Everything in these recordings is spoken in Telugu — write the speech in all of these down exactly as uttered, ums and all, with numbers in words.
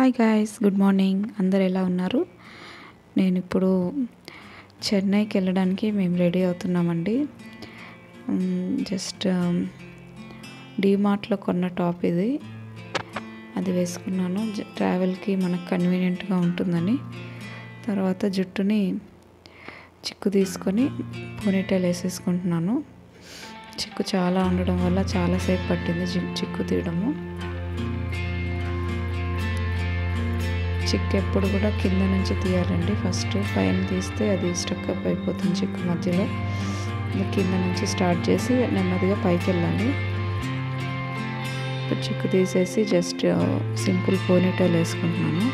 Hi guys, good morning. అందరు ఎలా ఉన్నారు? నేను ఇప్పుడు చెన్నైకి వెళ్ళడానికి మేము రెడీ అవుతున్నామండి. జస్ట్ డీమార్ట్లో కొన్న టాప్ ఇది. అది వేసుకున్నాను, ట్రావెల్కి మనకు కన్వీనియంట్గా ఉంటుందని. తర్వాత జుట్టుని చిక్కు తీసుకొని పోనీటైల్ వేసేసుకుంటున్నాను. చిక్కు చాలా ఉండడం వల్ల చాలాసేపు పట్టింది చిక్కు తీయడము. చిక్కు ఎప్పుడు కూడా కింద నుంచి తీయాలండి. ఫస్ట్ పైన తీస్తే అది స్టక్అప్ అయిపోతుంది చిక్కు మధ్యలో. కింద నుంచి స్టార్ట్ చేసి నెమ్మదిగా పైకి వెళ్ళాలి. ఇప్పుడు చిక్కు తీసేసి జస్ట్ సింపుల్ పోనీటైల్ వేసుకుంటున్నాను.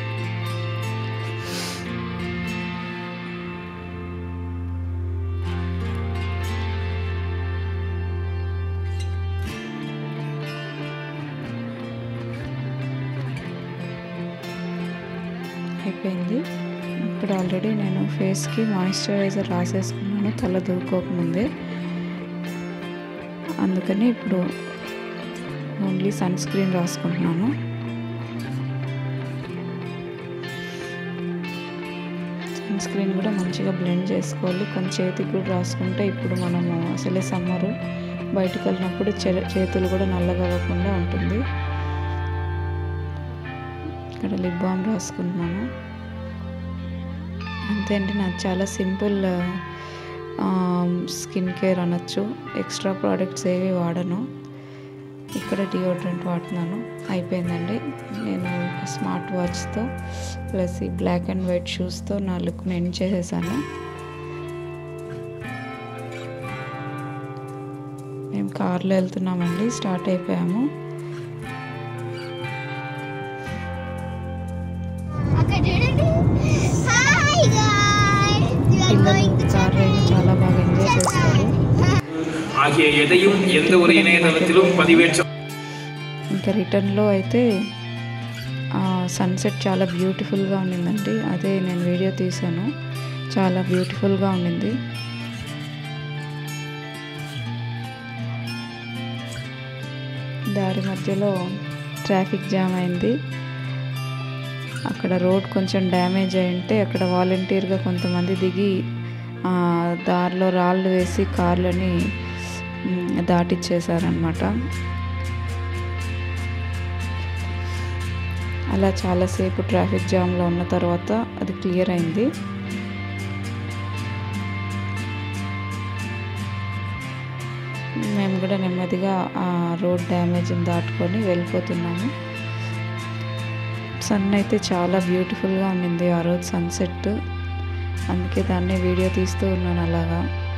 అయిపోయింది. ఇక్కడ ఆల్రెడీ నేను ఫేస్కి మాయిశ్చరైజర్ రాసేసుకున్నాను తల దూకోకముందే. అందుకని ఇప్పుడు ఓన్లీ సన్ స్క్రీన్ రాసుకుంటున్నాను. సన్ స్క్రీన్ కూడా మంచిగా బ్లెండ్ చేసుకోవాలి. కొంచెం చేతికి కూడా రాసుకుంటే ఇప్పుడు మనము అసలే సమ్మరు, బయటకు వెళ్ళినప్పుడు చేతులు కూడా నల్లగా అవ్వకుండా ఉంటుంది. ఇక్కడ లిప్ బామ్ రాసుకుంటున్నాను. అంతే అండి, నాకు చాలా సింపుల్ స్కిన్ కేర్ అనొచ్చు. ఎక్స్ట్రా ప్రోడక్ట్స్ ఏవి వాడను. ఇక్కడ డియోడ్రెంట్ వాడుతున్నాను. అయిపోయిందండి. నేను స్మార్ట్ వాచ్తో ప్లస్ ఈ బ్లాక్ అండ్ వైట్ షూస్తో నా లుక్ని ఎండ్ చేసేసాను. మేము కార్లో వెళ్తున్నామండి, స్టార్ట్ అయిపోయాము. పిల్లలు కార్ రైడ్ చాలా బాగా ఎంజాయ్ చేస్తారు. ఇంకా రిటర్న్లో అయితే సన్సెట్ చాలా బ్యూటిఫుల్గా ఉండిందండి. అదే నేను వీడియో తీసాను, చాలా బ్యూటిఫుల్గా ఉండింది. దారి మధ్యలో ట్రాఫిక్ జామ్ అయింది. అక్కడ రోడ్ కొంచెం డ్యామేజ్ అయి ఉంటే అక్కడ వాలంటీర్గా కొంతమంది దిగి దారిలో రాళ్ళు వేసి కార్లని దాటిచ్చేసారనమాట. అలా చాలాసేపు ట్రాఫిక్ జామ్లో ఉన్న తర్వాత అది క్లియర్ అయింది. మేము కూడా నెమ్మదిగా ఆ రోడ్ డ్యామేజ్ని దాటుకొని వెళ్ళిపోతున్నాము. సన్ అయితే చాలా బ్యూటిఫుల్గా ఉండింది ఆ రోజు సన్సెట్. అందుకే దాన్ని వీడియో తీస్తూ ఉన్నాను అలాగా.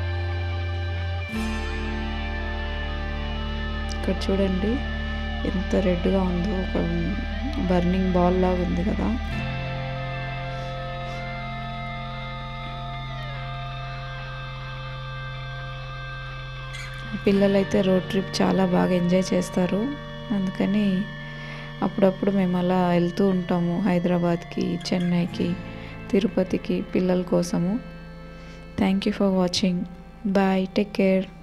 ఇక్కడ చూడండి ఎంత రెడ్గా ఉందో, ఒక బర్నింగ్ బాల్ లాగా ఉంది కదా. పిల్లలైతే రోడ్ ట్రిప్ చాలా బాగా ఎంజాయ్ చేస్తారు. అందుకని అప్పుడప్పుడు మేము అలా వెళ్తూ ఉంటాము హైదరాబాద్కి, చెన్నైకి, తిరుపతికి పిల్లల కోసము. Thank you for watching. Bye, take care.